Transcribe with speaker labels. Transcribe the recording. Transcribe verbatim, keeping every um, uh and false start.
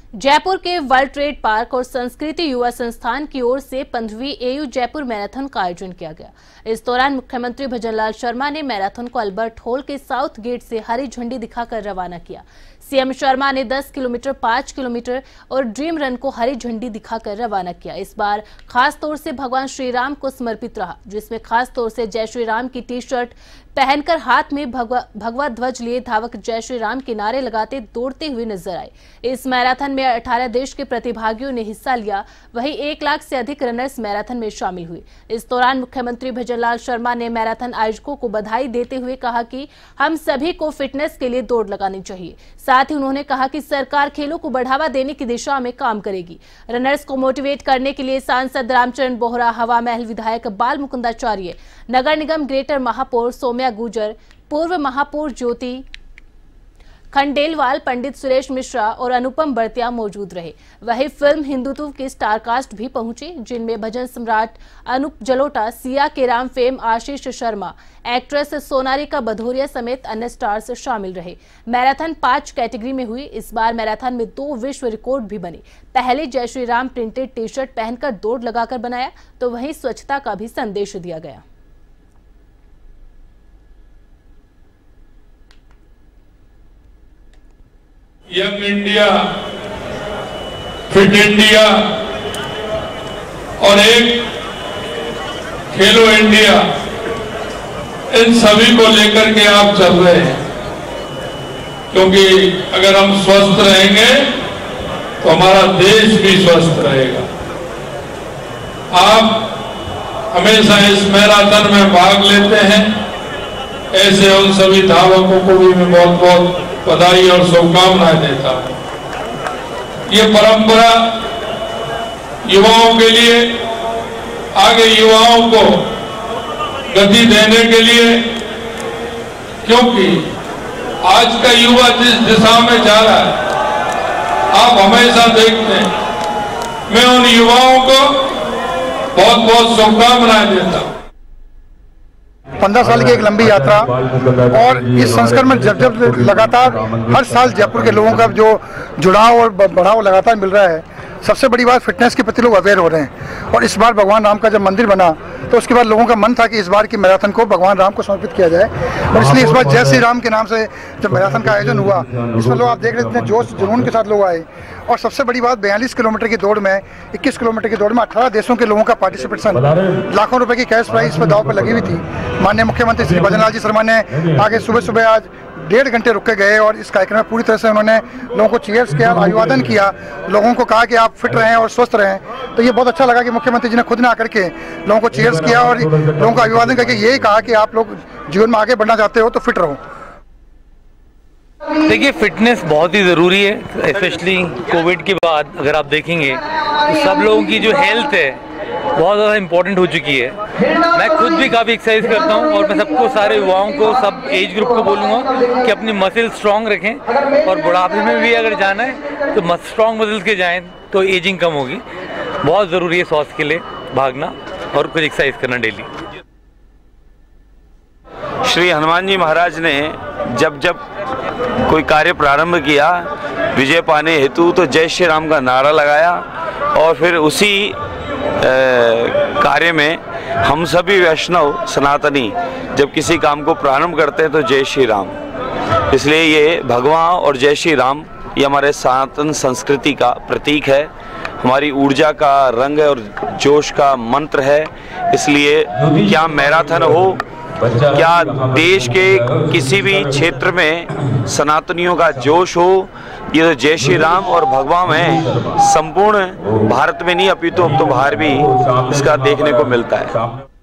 Speaker 1: जयपुर के world trade park और संस्कृति युवा संस्थान की ओर से पंद्रहवीं एयू जयपुर मैराथन का आयोजन किया गया। इस दौरान मुख्यमंत्री भजनलाल शर्मा ने मैराथन को अल्बर्ट हॉल के साउथ गेट से हरी झंडी दिखाकर रवाना किया। सीएम शर्मा ने दस किलोमीटर, पाँच किलोमीटर और ड्रीम रन को हरी झंडी दिखाकर रवाना किया। इस बार खास तौर से भगवान श्री राम को समर्पित रहा, जिसमें खास तौर से जय श्री राम की टी शर्ट पहनकर हाथ में भगवा भगवा ध्वज लिए धावक जय श्री राम के नारे लगाते दौड़ते हुए नजर आए। इस मैराथन में अठारह देश के प्रतिभागियों ने हिस्सा लिया, वहीं एक लाख से अधिक रनर्स मैराथन में शामिल हुए। इस दौरान मुख्यमंत्री भजनलाल शर्मा ने मैराथन आयोजकों को बधाई देते हुए कहा कि हम सभी को फिटनेस के लिए दौड़ लगानी चाहिए। साथ ही उन्होंने कहा कि सरकार खेलों को बढ़ावा देने की दिशा में काम करेगी। रनर्स को मोटिवेट करने के लिए सांसद रामचरण बोहरा, हवा महल विधायक बाल मुकुंदाचार्य, नगर निगम ग्रेटर महापौर सौम्या गुजर, पूर्व महापौर ज्योति खंडेलवाल, पंडित सुरेश मिश्रा और अनुपम बर्तिया मौजूद रहे। वहीं फिल्म हिंदुत्व की स्टारकास्ट भी पहुंची, जिनमें भजन सम्राट Anup Jalota, Siya carrom fame Ashish Sharma, actress Sonarika Bhadauria समेत अन्य स्टार्स शामिल रहे। मैराथन पांच कैटेगरी में हुई। इस बार मैराथन में दो विश्व रिकॉर्ड भी बने। पहले जय Shri Ram printed T shirt पहनकर दौड़ लगाकर बनाया, तो वहीं स्वच्छता का भी संदेश दिया गया।
Speaker 2: यंग इंडिया, फिट इंडिया और एक खेलो इंडिया, इन सभी को लेकर के आप चल रहे हैं, क्योंकि अगर हम स्वस्थ रहेंगे तो हमारा देश भी स्वस्थ रहेगा। आप हमेशा इस मैराथन में भाग लेते हैं, ऐसे उन सभी धावकों को भी मैं बहुत बहुत बधाई और शुभकामनाएं देता हूं। ये परंपरा युवाओं के लिए, आगे युवाओं को गति देने के लिए, क्योंकि आज का युवा जिस दिशा में जा रहा है, आप हमेशा देखते हैं, मैं उन युवाओं को बहुत बहुत शुभकामनाएं देता हूं।
Speaker 3: पंद्रह साल की एक लंबी यात्रा, और इस संस्करण में जब जब लगातार हर साल जयपुर के लोगों का जो जुड़ाव और बढ़ाव लगातार मिल रहा है। सबसे बड़ी बात, फिटनेस के प्रति लोग अवेयर हो रहे हैं। और इस बार भगवान राम का जब मंदिर बना तो उसके बाद लोगों का मन था कि इस बार की मैराथन को भगवान राम को समर्पित किया जाए, और इसलिए इस बार जय श्री राम के नाम से जब मैराथन का आयोजन हुआ, इसमें लोग आप देख रहे थे जोश जुनून के साथ लोग आए। और सबसे बड़ी बात, बयालीस किलोमीटर की दौड़ में, इक्कीस किलोमीटर की दौड़ में अठारह देशों के लोगों का पार्टिसिपेशन, लाखों रुपए की कैश प्राइज इस पर दाव पर लगी हुई थी। माननीय मुख्यमंत्री श्री भजनलाल जी शर्मा ने आगे सुबह सुबह आज डेढ़ घंटे रुक के गए, और इस कार्यक्रम में पूरी तरह से उन्होंने लोगों को चीयर्स किया, अभिवादन किया, लोगों को कहा कि आप फिट रहें और स्वस्थ रहें। तो ये बहुत अच्छा लगा कि मुख्यमंत्री जी ने खुद ने आकर के लोगों को चीयर्स किया और लोगों को अभिवादन करके यही कहा कि आप लोग जीवन में आगे बढ़ना चाहते हो तो फिट रहो।
Speaker 4: देखिए, फिटनेस बहुत ही ज़रूरी है, स्पेशली कोविड के बाद अगर आप देखेंगे तो सब लोगों की जो हेल्थ है बहुत ज़्यादा इम्पोर्टेंट हो चुकी है। मैं खुद भी काफ़ी एक्सरसाइज करता हूँ, और मैं सबको, सारे युवाओं को, सब एज ग्रुप को बोलूँगा कि अपनी मसल स्ट्रॉन्ग रखें, और बुढ़ापे में भी अगर जाना है तो स्ट्रॉन्ग मसल्स के जाएँ तो एजिंग कम होगी। बहुत ज़रूरी है स्वास्थ्य के लिए भागना और कुछ एक्सरसाइज करना डेली।
Speaker 5: श्री हनुमान जी महाराज ने जब जब कोई कार्य प्रारंभ किया विजय पाने हेतु, तो जय श्री राम का नारा लगाया, और फिर उसी कार्य में हम सभी वैष्णव सनातनी जब किसी काम को प्रारंभ करते हैं तो जय श्री राम। इसलिए ये भगवान और जय श्री राम ये हमारे सनातन संस्कृति का प्रतीक है, हमारी ऊर्जा का रंग है और जोश का मंत्र है। इसलिए क्या मैराथन हो, क्या देश के किसी भी क्षेत्र में सनातनियों का जोश हो, ये तो जय श्री राम और भगवान है, संपूर्ण भारत में नहीं अपितु अब तो बाहर भी इसका देखने को मिलता है।